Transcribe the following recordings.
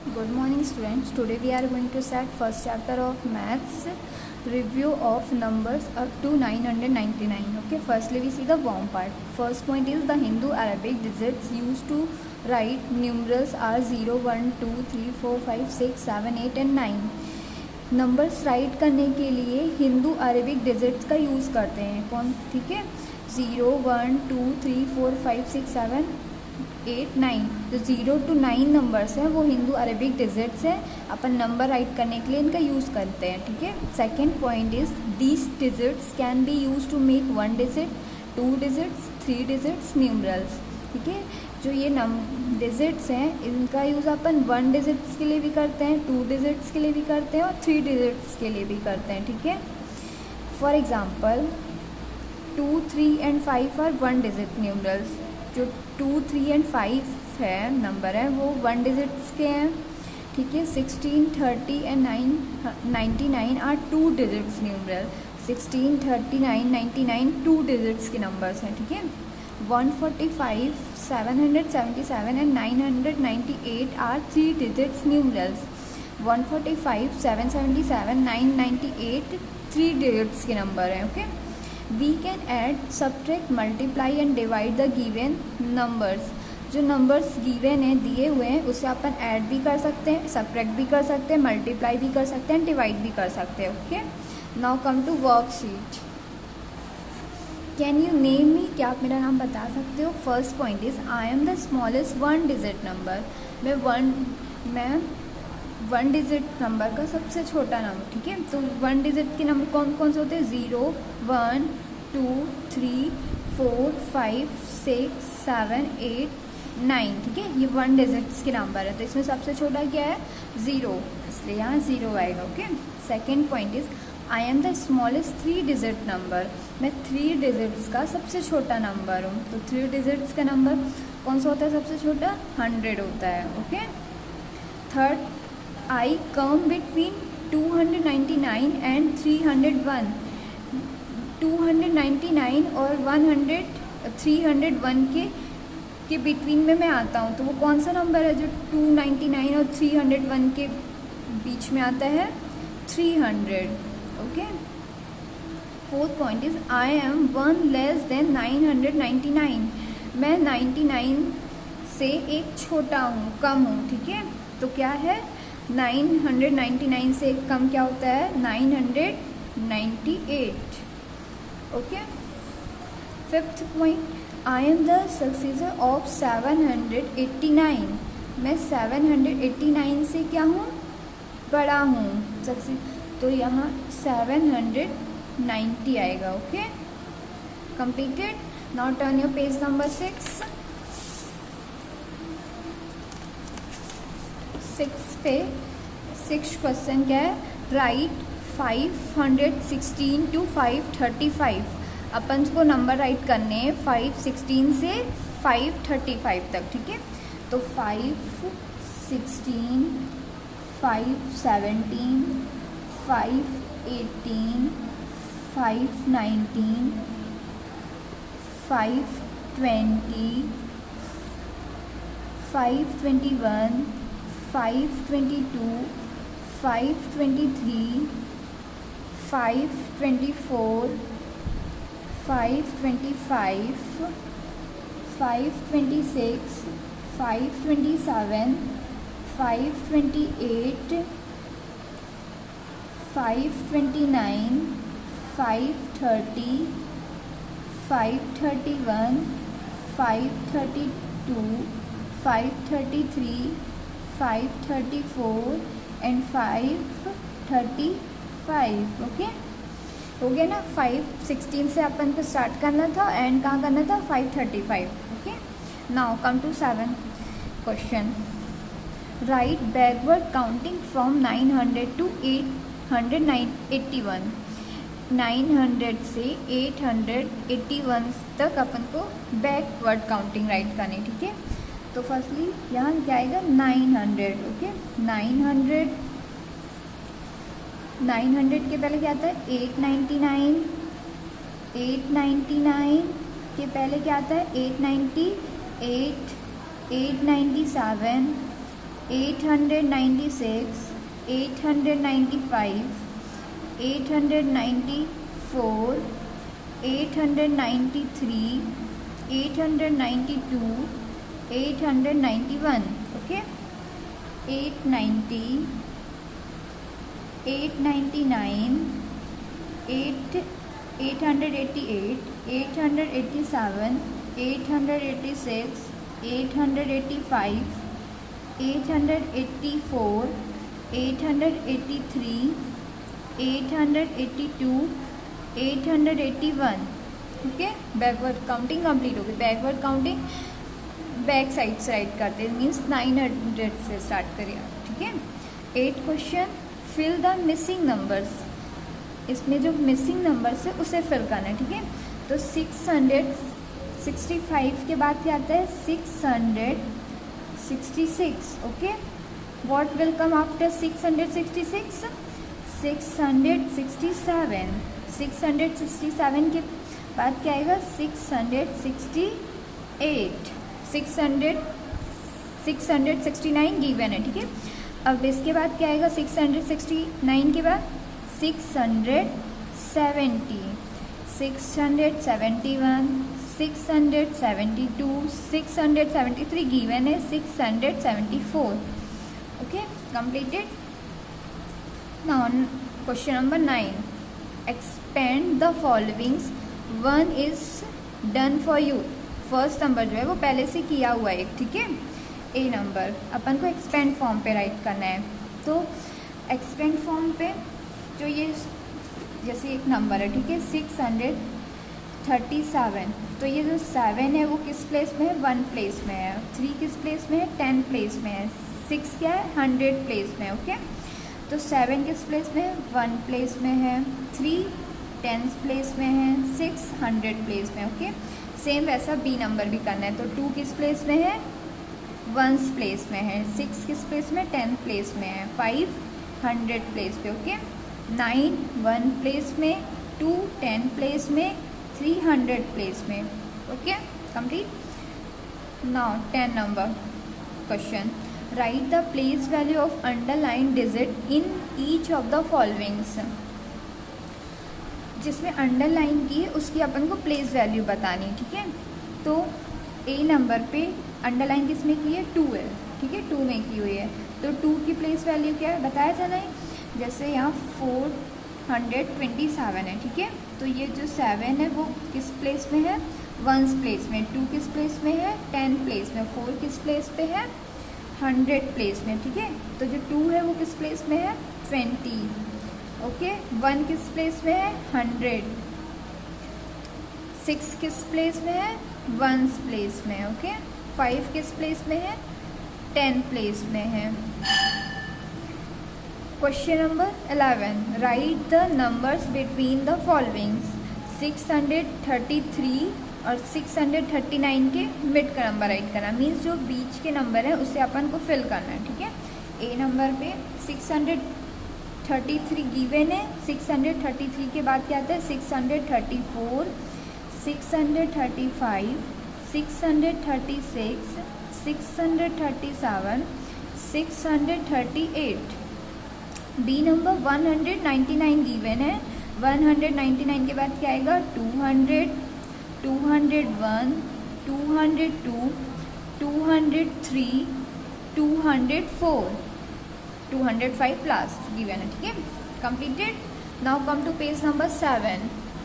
Good morning students. Today we are going to start first chapter of maths, review of numbers up to 999. Okay, firstly we see the warm part. First point is the Hindu Arabic digits used to write numerals are 0, 1, 2, 3, 4, 5, 6, 7, 8 and 9. Numbers write करने के लिए Hindu Arabic digits का use करते हैं कौन, ठीक है, 0, 1, 2, 3, 4, 5, 6, 7, 8, 9. जो 0 to 9 नंबर्स हैं वो हिंदू अरेबिक डिजिट्स हैं. अपन नंबर राइट करने के लिए इनका यूज़ करते हैं, ठीक है. Second point is these digits can be use to make 1 digit, 2 digits, 3 digits numerals, ठीक है. जो ये डिजिट्स हैं इनका यूज़ अपन 1 डिजिट्स के लिए भी करते हैं, 2 डिजिट्स के लिए भी करते हैं और 3 डिजिट्स के लिए भी करते हैं, ठीक है. For example 2, 3 and 5 are 1 digit numerals. जो 2, 3 एंड 5 है नंबर है वो 1 डिजिट्स के हैं, ठीक है. 16, 30 and 99 are 2 digits numeral. 16, 39, 99 2 digits के नंबर्स हैं, ठीक है. 145, 777 and 998 are 3 digits numerals. 145, 777, 998 3 digits के नंबर हैं, okay. We can add, subtract, multiply and divide the given numbers. जो नंबर्स गिवन हैं दिए हुए हैं उससे अपन ऐड भी कर सकते हैं, सब्ट्रैक्ट भी कर सकते हैं, मल्टीप्लाई भी कर सकते हैं, डिवाइड भी कर सकते हैं, okay. Now come to worksheet. Can you name me, क्या आप मेरा नाम बता सकते हो. First point is I am the smallest 1 digit number. मैं 1 डिजिट नंबर का सबसे छोटा नंबर, ठीक है. तो 1 डिजिट के नंबर कौन कौन से होते हैं, 0, 1, 2, 3, 4, 5, 6, 7, 8, 9, ठीक है. ये 1 डिजिट्स के नंबर है. तो इसमें सबसे छोटा क्या है, 0, इसलिए यहाँ 0 आएगा, okay. Second point is I am the smallest 3 digit number. मैं 3 डिजिट्स का सबसे छोटा नंबर हूँ. तो 3 डिजिट्स का नंबर कौन सा होता है सबसे छोटा, 100 होता है, okay. Third, I come between 299 and 301. 299 और 301 के बिटवीन में मैं आता हूँ. तो वो कौन सा नंबर है जो 299 और 301 के बीच में आता है, 300, okay. Fourth point is I am 1 less than 999. मैं 99 से एक छोटा हूँ, कम हूँ, ठीक है. तो क्या है, 999 से एक कम क्या होता है, 998, okay. Fifth point, I am the successor of 789. मैं 789 से क्या हूँ, बड़ा हूँ, तो यहाँ 790 आएगा, okay. Completed. Now turn your page number 6. 6 पे 6 क्वेश्चन क्या है, राइट 516 to 535. अपन को नंबर राइट करने हैं 516 से 535 तक, ठीक है. तो 516, 517, 518, 519, 520, 521, 522, 523, 524, 525, 526, 527, 528, 529, 530, 531, 532, 533, 534 एंड 535, ओके. हो गया ना. 516 से अपन को स्टार्ट करना था, एंड कहाँ करना था, 535, okay. Now come to 7 question. Write backward counting from 900 to 881. 900 से 881 तक अपन को बैकवर्ड काउंटिंग राइट करनी, ठीक है. तो फर्स्टली यहाँ क्या आएगा, 900, ओके. 900 के पहले क्या आता है, 899. 899 के पहले क्या आता है, 898, 897, 896, 895, 894, 893, 892, 891. Okay, 890, 899, 888, 887, 886, 885, 884, 883, 882, 881. Okay, backward counting complete होगी. बैकवर्ड काउंटिंग बैक साइड से राइट करते हैं, मीन्स 900 से स्टार्ट करिए. ठीक है. 8 question, fill the missing numbers. इसमें जो मिसिंग नंबर्स है उसे फिल करना है. ठीक है. तो 665 के बाद क्या आता है? 666. Okay, what will come after 666? 667. 667 के बाद क्या आएगा? 668. 669 गिवन है. ठीक है. अब इसके बाद क्या आएगा? 669 के बाद 670, 671, 672, 673 गिवन है. 674. Okay, completed. Now question number 9. Expand the followings. 1 is done for you. First number जो है वो पहले से किया हुआ है. ठीक है. ए नंबर अपन को एक्सपेंड फॉर्म पे राइट करना है. तो एक्सपेंड फॉर्म पे जो ये जैसे एक नंबर है. ठीक है. 637. तो ये जो 7 है वो किस प्लेस में है? 1 प्लेस में है. 3 किस प्लेस में है? 10 प्लेस में है. 6 क्या है? 100 प्लेस में. ओके. तो 7 किस प्लेस में है? 1 प्लेस में है. 3 10 प्लेस में है. 6 100 प्लेस में. ओके. सेम वैसा बी नंबर भी करना है. तो 2 किस प्लेस में है? 1 प्लेस में है. 6 किस प्लेस में? 10 प्लेस में है. 5 100 प्लेस पे. ओके. 9 1 प्लेस में. 2 10 प्लेस में. 3 100 प्लेस में. Okay, complete. Now 10 number question. Write the place value of underline digit in each of the followings. जिसमें अंडरलाइन की है उसकी अपन को प्लेस वैल्यू बतानी. ठीक है. तो ए नंबर पे अंडरलाइन किसमें की है? 2 है. ठीक है. 2 में की हुई है. तो 2 की प्लेस वैल्यू क्या है बताया था नहीं? जैसे यहाँ 427 है. ठीक है. तो ये जो 7 है वो किस प्लेस में है? 1 प्लेस में. 2 किस प्लेस में है? 10 प्लेस में. 4 किस प्लेस पे है? 100 प्लेस में. ठीक है. तो जो 2 है वो किस प्लेस में है? 20. ओके. 1 किस प्लेस में है? 100. 6 किस प्लेस में है? 1 प्लेस में. ओके. 5 किस प्लेस में है? 10 प्लेस में है. Question number 11. Write the numbers between the followings. 633 और 639 के मिड का नंबर राइट करना. मीन्स जो बीच के नंबर है उसे अपन को फिल करना है. ठीक है. ए नंबर पे 633 गिवन है. 633 के बाद क्या आता है? 634, 635, 636, 637, 638. बी नंबर 199 गिवन है. 199 के बाद क्या आएगा? 200, 201, 202, 203, 204, 205 लास्ट गिवन है. ठीक है. Completed. Now come to page number 7.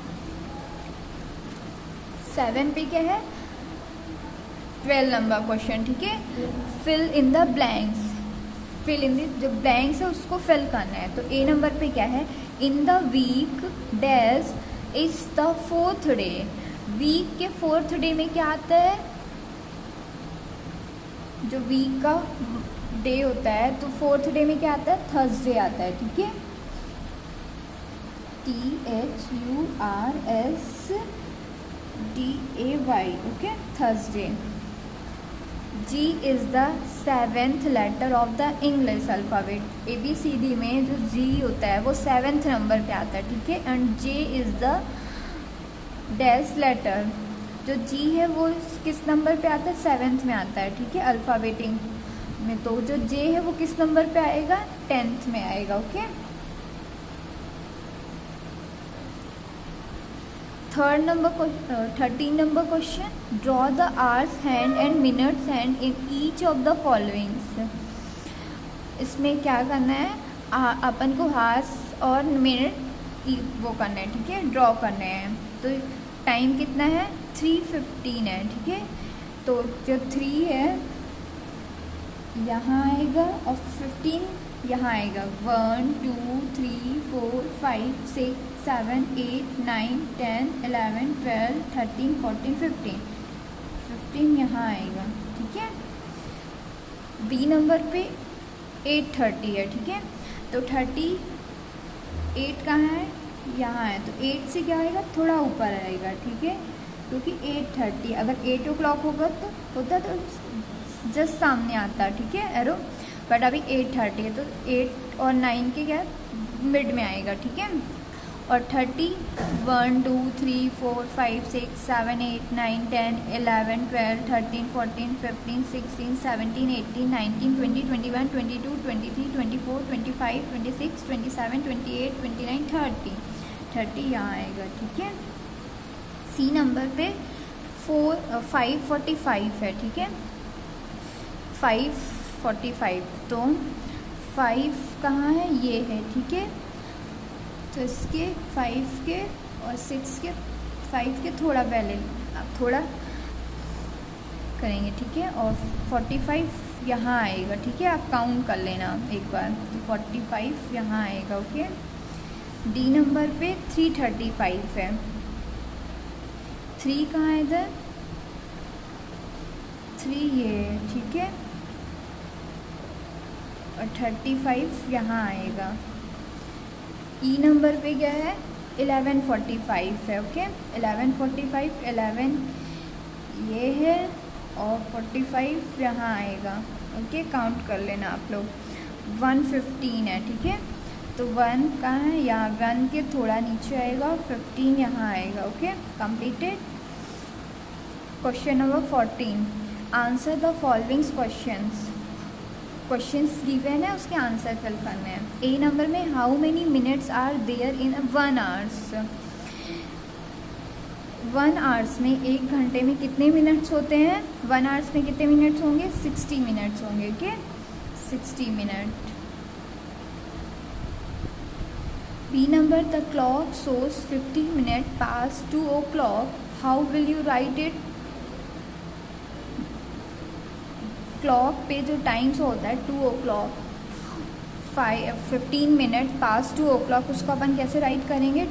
7 पे क्या है? 12 नंबर क्वेश्चन. ठीक है. Fill in the blanks. Fill in the जो ब्लैंक्स है उसको फिल करना है. तो ए नंबर पे क्या है? In the week dash is the 4th day. Week के 4th डे में क्या आता है? जो वीक का डे होता है तो 4th डे में क्या आता है? थर्सडे आता है. ठीक है. THURSDAY. Okay. Thursday. G is the 7th letter of the English alphabet. ABCD में जो G होता है वो 7th नंबर पे आता है. ठीक है. And J is the dash letter. जो G है वो किस नंबर पे आता है? 7th में आता है. ठीक है. अल्फ़ाबेटिंग में, तो जो जे है वो किस नंबर पे आएगा, 10th में आएगा। Okay, 13 number question, draw the hours hand and minutes hand in each of the followings. इसमें क्या करना है, अपन को हार्स और मिनट वो करना है, ठीक है, ड्रॉ करने हैं। तो टाइम कितना है, 3:15 है, ठीक है। तो जो 3 है यहाँ आएगा और 15 यहाँ आएगा। 1 2 3 4 5 6 7 8 9 10 11 12 13 14 15 यहाँ आएगा, ठीक है। बी नंबर पे 8:30 है, ठीक है। तो 38 कहाँ है, यहाँ है। तो 8 से क्या आएगा, थोड़ा ऊपर आएगा, ठीक है, क्योंकि 8:30 अगर 8 o'clock होगा तो होता तो जस्ट सामने आता, ठीक है, एरो। बट अभी 8:30 है तो 8 और 9 के क्या मिड में आएगा, ठीक है। और 30 1 2 3 4 5 6 7 8 9 10 11 12 13 14 15 16 17 18 19 20 21 22 23 24 25 26 27 28 29 30 यहाँ आएगा, ठीक है। सी नंबर पे 5:45 है, ठीक है, 5:45। तो 5 कहाँ है, ये है, ठीक है। तो इसके 5 के और 6 के 5 के थोड़ा पहले आप थोड़ा करेंगे, ठीक है। और 45 यहाँ आएगा, ठीक है, आप काउंट कर लेना एक बार। तो 45 यहाँ आएगा, ओके। डी नंबर पे 3:35 है। 3 कहाँ है इधर, 3 ये, ठीक है। और 35 यहाँ आएगा। ई नंबर पे क्या है, 11:45 है, ओके। 11:45 11 ये है और 45 यहाँ आएगा, ओके। काउंट कर लेना आप लोग। 1:15 है, ठीक है। तो 1 कहाँ है, यहाँ 1 के थोड़ा नीचे आएगा और 15 यहाँ आएगा, okay. Completed. Question number 14, answer the following questions given है, उसके आंसर फिल करने हैं। ए नंबर में how many minutes are there in 1 hours. 1 hours में, 1 घंटे में कितने मिनट्स होते हैं, 1 आवर्स में कितने मिनट्स होंगे, 60 मिनट्स होंगे, okay, 60 minute. B number, the clock shows 50 minute pass 2 o'clock, how will you write it. Clock पे जो टाइम से होता है 2 o'clock, 15 मिनट पास 2 o'clock, उसको अपन कैसे राइट करेंगे,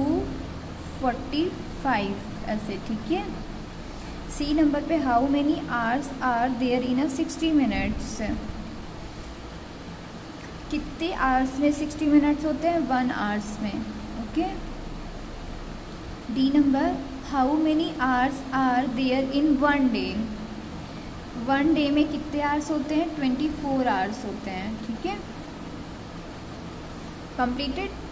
2:45 ऐसे, ठीक है। सी नंबर पे how many hours are there in 60 minutes. कितने आवर्स में 60 मिनट्स होते हैं, 1 आवर्स में, okay. D number, how many hours are there in 1 day. 1 day में कितने आवर्स होते हैं, 24 आवर्स होते हैं, ठीक है। कंप्लीटेड।